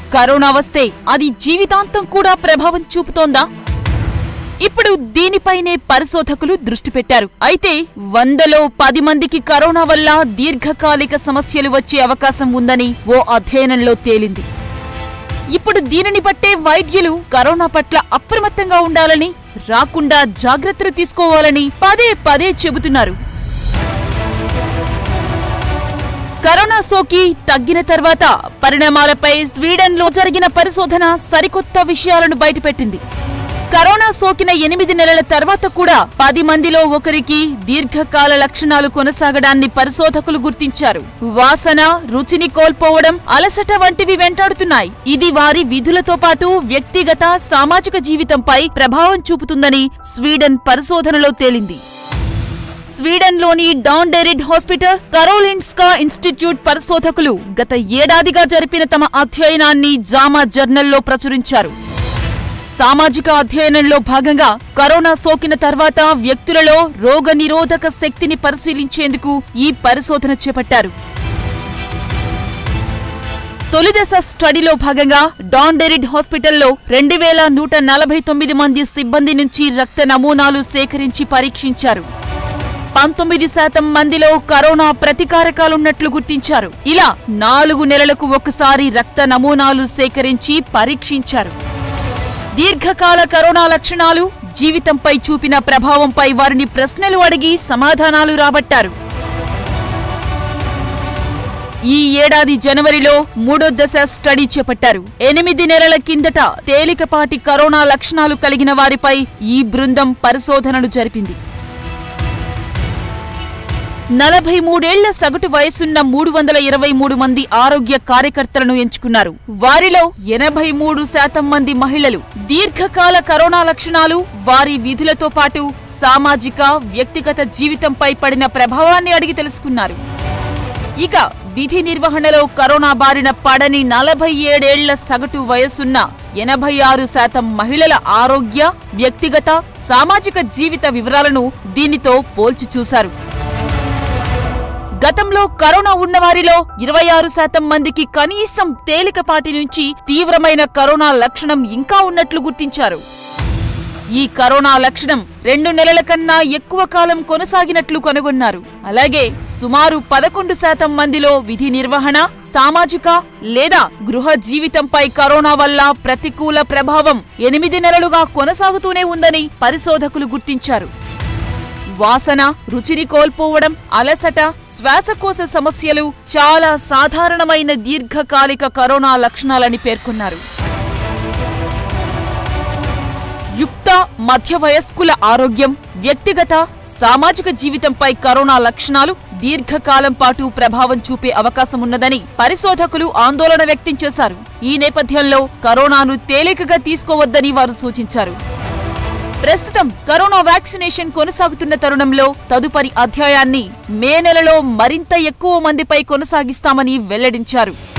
Corona వస్తే అది జీవితాంతం కూడా ప్రభావం చూపుతోందా? ఇప్పుడు దీనిపైనే పరిశోధకులు దృష్టి పెట్టారు. అయితే 100లో 10 మందికి కరోనా వల్ల దీర్ఘకాలిక సమస్యలు వచ్చే అవకాశం ఉందని ఓ అధ్యయనంలో తేలింది. ఇప్పుడు దీనిని బట్టే వైద్యులు కరోనా పట్ల అప్రమత్తంగా ఉండాలని, రాకుండా జాగ్రత్తలు తీసుకోవాలని పదే పదే చెబుతున్నారు. కరోనా సోకి తగ్గిన తర్వాత పరిణామాలపై స్వీడన్లో జరిగిన పరిశోధన సరికొత్త విషయాలను బయటపెట్టింది. కరోనా సోకిన 8 నెలల తర్వాత కూడా 10 మందిలో ఒకరికి దీర్ఘకాల లక్షణాలు కొనసాగడాన్ని పరిశోధకులు గుర్తించారు. వాసన, రుచిని కోల్పోవడం, అలసట వంటివి వెంటాడుతున్నాయి. ఇది వారి విధులతో పాటు వ్యక్తిగత, సామాజిక జీవితంపై ప్రభావం చూపుతుందని స్వీడన్ పరిశోధనలో తేలింది. స్వీడన్లోని డాండెరిడ్ హాస్పిటల్, కరోలిన్స్కా ఇన్స్టిట్యూట్ పరిశోధకులు గత ఏడాదిగా జరిపిన తమ అధ్యయనాన్ని JAMA జర్నల్లో ప్రచురించారు. సామాజిక అధ్యయనంలో భాగంగా కరోనా సోకిన తర్వాత వ్యక్తులలో రోగనిరోధక శక్తిని పరిశీలించేందుకు ఈ పరిశోధన చేపట్టారు. తొలిదశ స్టడీలో భాగంగా డాండెరిడ్ హాస్పిటల్లో 2149 మంది సిబ్బంది నుంచి రక్త నమూనాలు సేకరించి పరీక్షించారు. 19% మందిలో కరోనా ప్రతికారకాలున్నట్లు గుర్తించారు. ఇలా 4 నెలలకు ఒకసారి రక్త నమూనాలు సేకరించి పరీక్షించారు. దీర్ఘకాల కరోనా లక్షణాలు, జీవితంపై చూపిన ప్రభావంపై వారిని ప్రశ్నలు అడిగి సమాధానాలు రాబట్టారు. ఈ ఏడాది జనవరిలో 3వ దశ స్టడీ చేపట్టారు. 8 నెలల కిందట తేలికపాటి కరోనా లక్షణాలు కలిగిన వారిపై ఈ బృందం పరిశోధనలు జరిపింది. 43 ఏళ్ల సగటు వయసున్న 323 మంది ఆరోగ్య కార్యకర్తలను ఎంచుకున్నారు. వారిలో 83% మంది మహిళలు. దీర్ఘకాల కరోనా లక్షణాలు, వారి విధులతో పాటు సామాజిక, వ్యక్తిగత జీవితంపై పడిన ప్రభావాన్ని అడిగి తెలుసుకున్నారు. ఇక విధి నిర్వహణలో కరోనా బారిన పడని 47 ఏళ్ల సగటు వయసున్న 86% మహిళల ఆరోగ్య, వ్యక్తిగత, సామాజిక జీవిత వివరాలను దీనితో పోల్చి చూశారు. గతంలో కరోనా ఉన్నవారిలో 26% మందికి కనీసం తేలికపాటి నుంచి తీవ్రమైన కరోనా లక్షణం ఇంకా ఉన్నట్లు గుర్తించారు. ఈ కరోనా లక్షణం 2 నెలల కన్నా ఎక్కువ కాలం కొనసాగినట్లు కనుగొన్నారు. అలాగే సుమారు 11% మందిలో విధి నిర్వహణ, సామాజిక లేదా గృహ జీవితంపై కరోనా వల్ల ప్రతికూల ప్రభావం 8 నెలలుగా కొనసాగుతూనే ఉందని పరిశోధకులు గుర్తించారు. వాసన, రుచిని కోల్పోవడం, అలసట, శ్వాసకోశ సమస్యలు చాలా సాధారణమైన దీర్ఘకాలిక కరోనా లక్షణాలని పేర్కొన్నారు. యుక్త, మధ్య వయస్కుల ఆరోగ్యం, వ్యక్తిగత, సామాజిక జీవితంపై కరోనా లక్షణాలు దీర్ఘకాలం పాటు ప్రభావం చూపే అవకాశం ఉన్నదని పరిశోధకులు ఆందోళన వ్యక్తం చేశారు. ఈ నేపథ్యంలో కరోనాను తేలికగా తీసుకోవద్దని వారు సూచించారు. ప్రస్తుతం కరోనా వ్యాక్సినేషన్ కొనసాగుతున్న తరుణంలో తదుపరి అధ్యాయాన్ని మే నెలలో మరింత ఎక్కువ మందిపై కొనసాగిస్తామని వెల్లడించారు.